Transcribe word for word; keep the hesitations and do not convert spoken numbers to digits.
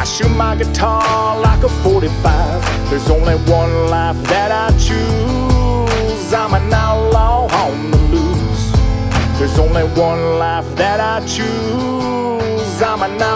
shoot my guitar like a forty-five. There's only one life that I choose. I'm an outlaw on the loose. There's only one life that I choose. I'm an outlaw.